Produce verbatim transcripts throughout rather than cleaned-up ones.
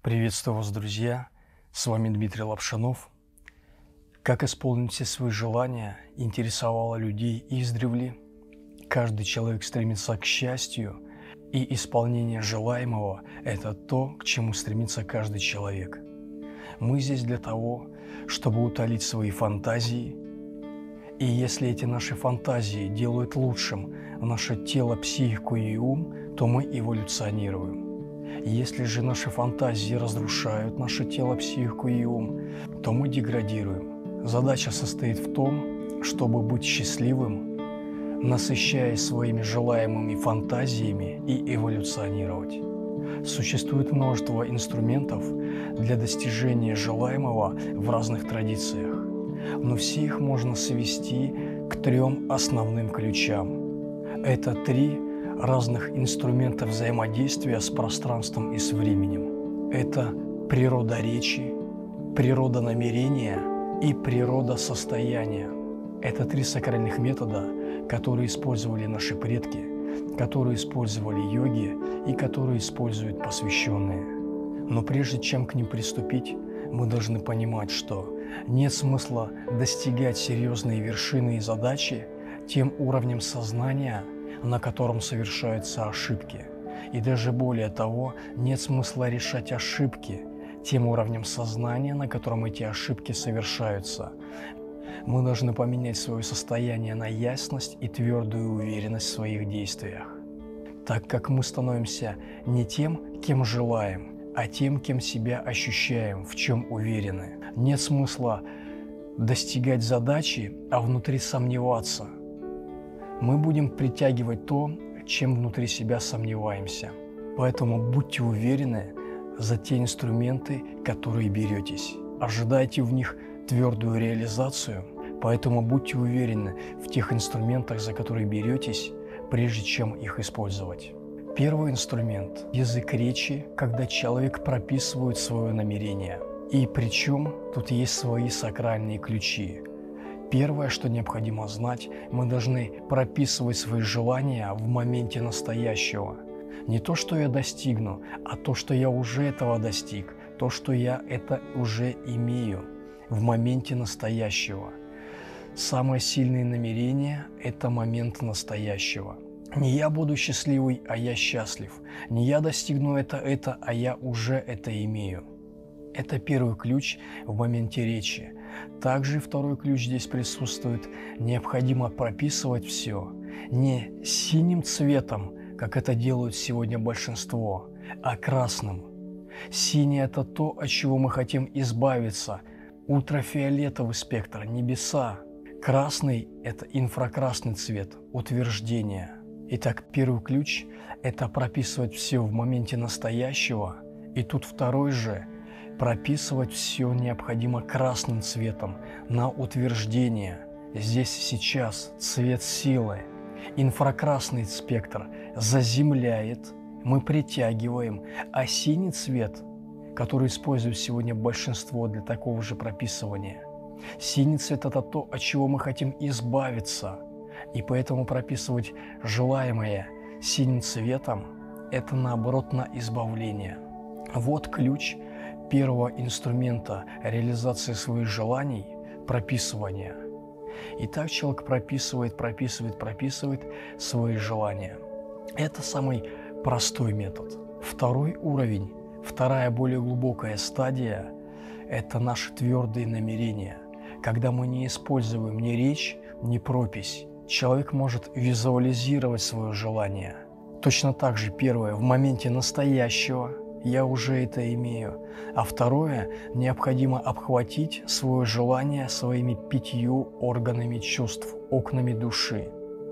Приветствую вас, друзья! С вами Дмитрий Лапшанов. Как исполнить все свои желания интересовало людей издревле. Каждый человек стремится к счастью, и исполнение желаемого – это то, к чему стремится каждый человек. Мы здесь для того, чтобы утолить свои фантазии, и если эти наши фантазии делают лучшим наше тело, психику и ум, то мы эволюционируем. Если же наши фантазии разрушают наше тело, психику и ум, то мы деградируем. Задача состоит в том, чтобы быть счастливым, насыщаясь своими желаемыми фантазиями и эволюционировать. Существует множество инструментов для достижения желаемого в разных традициях, но все их можно свести к трем основным ключам. Это три разных инструментов взаимодействия с пространством и с временем. Это природа речи, природа намерения и природа состояния. Это три сакральных метода, которые использовали наши предки, которые использовали йоги и которые используют посвященные. Но прежде чем к ним приступить, мы должны понимать, что нет смысла достигать серьезные вершины и задачи тем уровнем сознания, на котором совершаются ошибки. И даже более того, нет смысла решать ошибки тем уровнем сознания, на котором эти ошибки совершаются. Мы должны поменять свое состояние на ясность и твердую уверенность в своих действиях, так как мы становимся не тем, кем желаем, а тем, кем себя ощущаем, в чем уверены. Нет смысла достигать задачи, а внутри сомневаться. Мы будем притягивать то, чем внутри себя сомневаемся. Поэтому будьте уверены за те инструменты, которые беретесь. Ожидайте в них твердую реализацию, поэтому будьте уверены в тех инструментах, за которые беретесь, прежде чем их использовать. Первый инструмент – язык речи, когда человек прописывает свое намерение. И причем тут есть свои сакральные ключи. Первое, что необходимо знать, мы должны прописывать свои желания в моменте настоящего. Не то, что я достигну, а то, что я уже этого достиг, то, что я это уже имею в моменте настоящего. Самое сильное намерение – это момент настоящего. Не я буду счастливый, а я счастлив. Не я достигну это, это, а я уже это имею. Это первый ключ в моменте речи. Также второй ключ здесь присутствует. Необходимо прописывать все не синим цветом, как это делают сегодня большинство, а красным. Синий – это то, от чего мы хотим избавиться. Ультрафиолетовый спектр – небеса. Красный – это инфракрасный цвет, утверждение. Итак, первый ключ – это прописывать все в моменте настоящего. И тут второй же – прописывать все необходимо красным цветом на утверждение. Здесь сейчас цвет силы. Инфракрасный спектр заземляет, мы притягиваем, а синий цвет, который использует сегодня большинство для такого же прописывания. Синий цвет – это то, от чего мы хотим избавиться, и поэтому прописывать желаемое синим цветом – это наоборот на избавление. Вот ключ первого инструмента реализации своих желаний – прописывание. Итак, человек прописывает, прописывает, прописывает свои желания. Это самый простой метод. Второй уровень, вторая более глубокая стадия – это наши твердые намерения. Когда мы не используем ни речь, ни пропись, человек может визуализировать свое желание. Точно так же первое – в моменте настоящего – я уже это имею. А второе, необходимо обхватить свое желание своими пятью органами чувств, окнами души.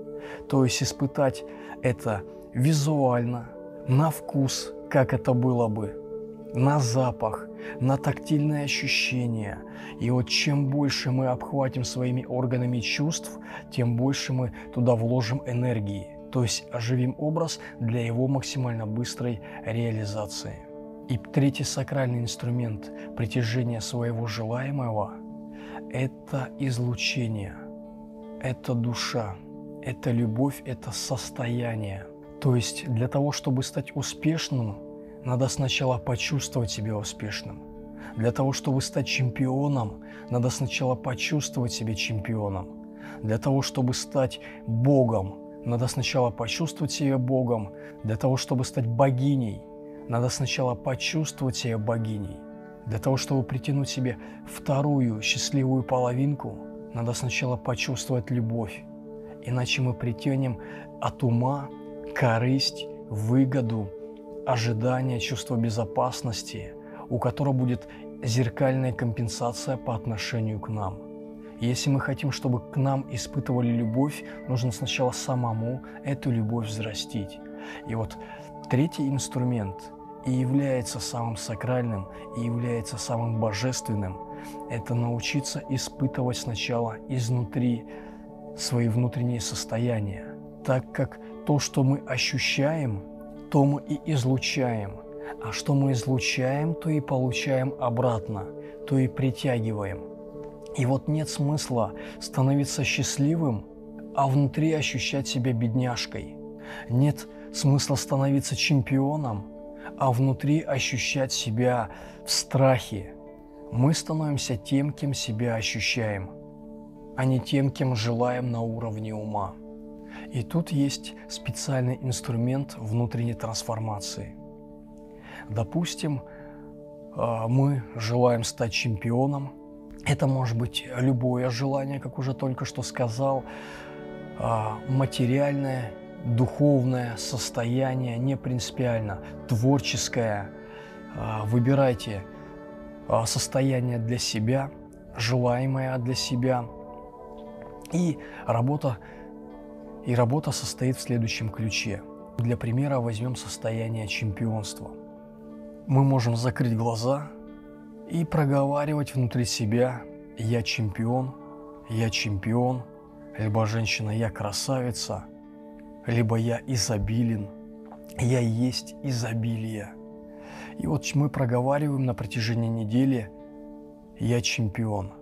То есть испытать это визуально, на вкус, как это было бы, на запах, на тактильные ощущения. И вот чем больше мы обхватим своими органами чувств, тем больше мы туда вложим энергии. То есть оживим образ для его максимально быстрой реализации. И третий сакральный инструмент притяжения своего желаемого – это излучение, это душа, это любовь, это состояние. То есть для того, чтобы стать успешным, надо сначала почувствовать себя успешным. Для того, чтобы стать чемпионом, надо сначала почувствовать себя чемпионом. Для того, чтобы стать Богом, надо сначала почувствовать себя Богом. Для того, чтобы стать богиней, надо сначала почувствовать себя богиней. Для того, чтобы притянуть себе вторую счастливую половинку, надо сначала почувствовать любовь. Иначе мы притянем от ума корысть, выгоду, ожидание, чувство безопасности, у которого будет зеркальная компенсация по отношению к нам. Если мы хотим, чтобы к нам испытывали любовь, нужно сначала самому эту любовь взрастить. И вот третий инструмент и является самым сакральным, и является самым божественным – это научиться испытывать сначала изнутри свои внутренние состояния, так как то, что мы ощущаем, то мы и излучаем, а что мы излучаем, то и получаем обратно, то и притягиваем. И вот нет смысла становиться счастливым, а внутри ощущать себя бедняжкой. Нет смысла становиться чемпионом, а внутри ощущать себя в страхе. Мы становимся тем, кем себя ощущаем, а не тем, кем желаем на уровне ума. И тут есть специальный инструмент внутренней трансформации. Допустим, мы желаем стать чемпионом. Это может быть любое желание, как уже только что сказал, материальное, духовное состояние, не принципиально, творческое. Выбирайте состояние для себя, желаемое для себя. И работа, и работа состоит в следующем ключе. Для примера возьмем состояние чемпионства. Мы можем закрыть глаза и проговаривать внутри себя: «Я чемпион», «Я чемпион», либо «Женщина, я красавица», либо «Я изобилен», «Я есть изобилие». И вот мы проговариваем на протяжении недели: «Я чемпион»,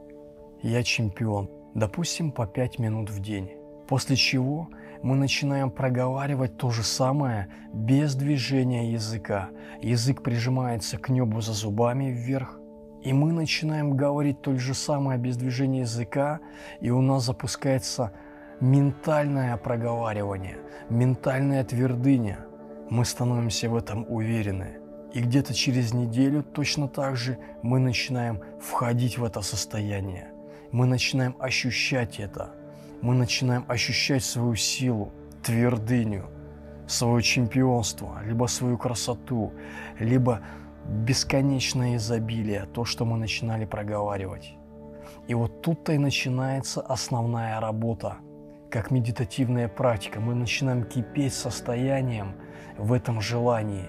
«Я чемпион», допустим, по пять минут в день. После чего мы начинаем проговаривать то же самое без движения языка. Язык прижимается к небу за зубами вверх, и мы начинаем говорить то же самое без движения языка, и у нас запускается ментальное проговаривание, ментальная твердыня. Мы становимся в этом уверены. И где-то через неделю точно так же мы начинаем входить в это состояние. Мы начинаем ощущать это. Мы начинаем ощущать свою силу, твердыню, свое чемпионство, либо свою красоту, либо бесконечное изобилие, то, что мы начинали проговаривать. И вот тут-то и начинается основная работа, как медитативная практика. Мы начинаем кипеть состоянием в этом желании.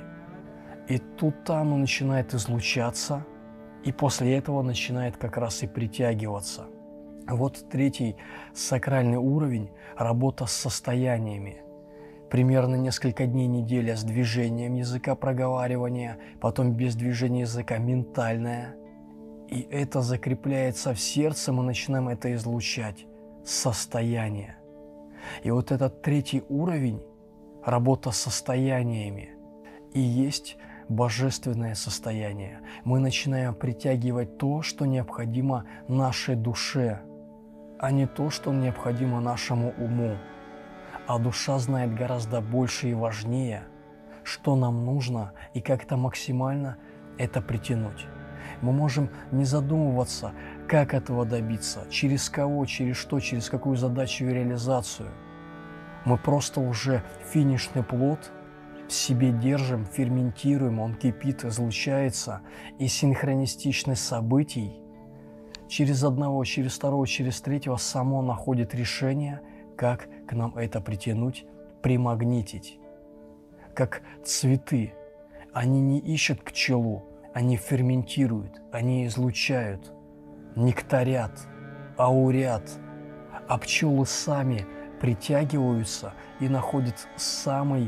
И тут-то оно начинает излучаться, и после этого начинает как раз и притягиваться. Вот третий сакральный уровень – работа с состояниями. Примерно несколько дней, неделя с движением языка проговаривания, потом без движения языка ментальное. И это закрепляется в сердце, мы начинаем это излучать. Состояние. И вот этот третий уровень – работа с состояниями. И есть божественное состояние. Мы начинаем притягивать то, что необходимо нашей душе, а не то, что необходимо нашему уму. А душа знает гораздо больше и важнее, что нам нужно и как это максимально это притянуть. Мы можем не задумываться, как этого добиться, через кого, через что, через какую задачу и реализацию. Мы просто уже финишный плод в себе держим, ферментируем, он кипит, излучается, и синхронистичность событий через одного, через второго, через третьего само находит решение, как к нам это притянуть, примагнитить. Как цветы. Они не ищут пчелу, они ферментируют, они излучают, нектарят, аурят, а пчелы сами притягиваются и находят самый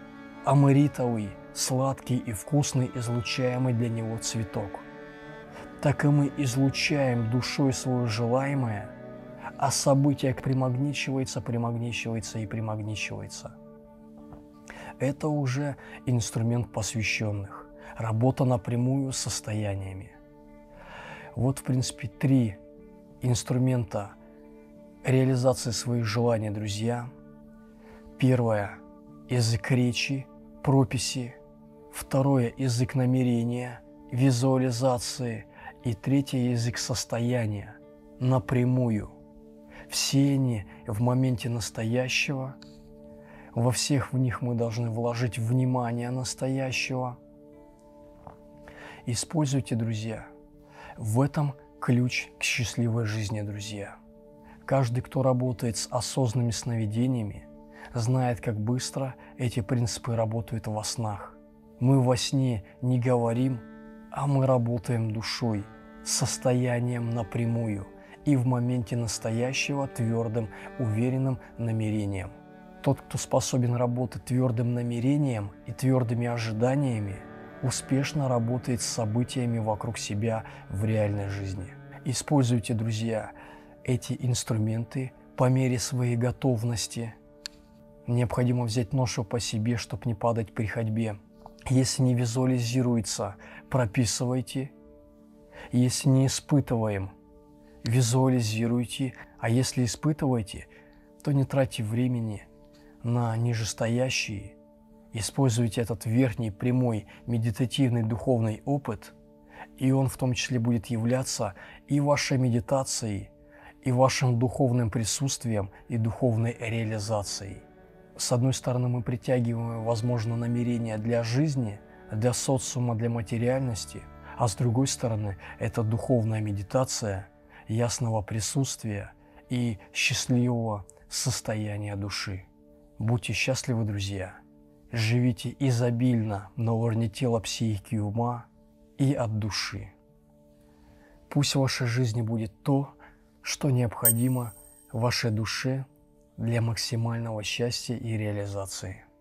амаритовый, сладкий и вкусный, излучаемый для него цветок. Так и мы излучаем душой свое желаемое, а событие примагничивается, примагничивается и примагничивается. Это уже инструмент посвященных. Работа напрямую с состояниями. Вот, в принципе, три инструмента реализации своих желаний, друзья. Первое – язык речи, прописи. Второе – язык намерения, визуализации. И третье – язык состояния, напрямую. Все они в моменте настоящего. Во всех в них мы должны вложить внимание настоящего. Используйте, друзья. В этом ключ к счастливой жизни, друзья. Каждый, кто работает с осознанными сновидениями, знает, как быстро эти принципы работают во снах. Мы во сне не говорим, а мы работаем душой, состоянием напрямую и в моменте настоящего твердым, уверенным намерением. Тот, кто способен работать твердым намерением и твердыми ожиданиями, успешно работает с событиями вокруг себя в реальной жизни. Используйте, друзья, эти инструменты по мере своей готовности. Необходимо взять ношу по себе, чтобы не падать при ходьбе. Если не визуализируется, прописывайте. Если не испытываем, визуализируйте. А если испытываете, то не тратьте времени на нижестоящие. Используйте этот верхний, прямой, медитативный, духовный опыт, и он в том числе будет являться и вашей медитацией, и вашим духовным присутствием, и духовной реализацией. С одной стороны, мы притягиваем, возможно, намерения для жизни, для социума, для материальности, а с другой стороны, это духовная медитация ясного присутствия и счастливого состояния души. Будьте счастливы, друзья! Живите изобильно на уровне тела, психики и ума и от души. Пусть в вашей жизни будет то, что необходимо вашей душе для максимального счастья и реализации.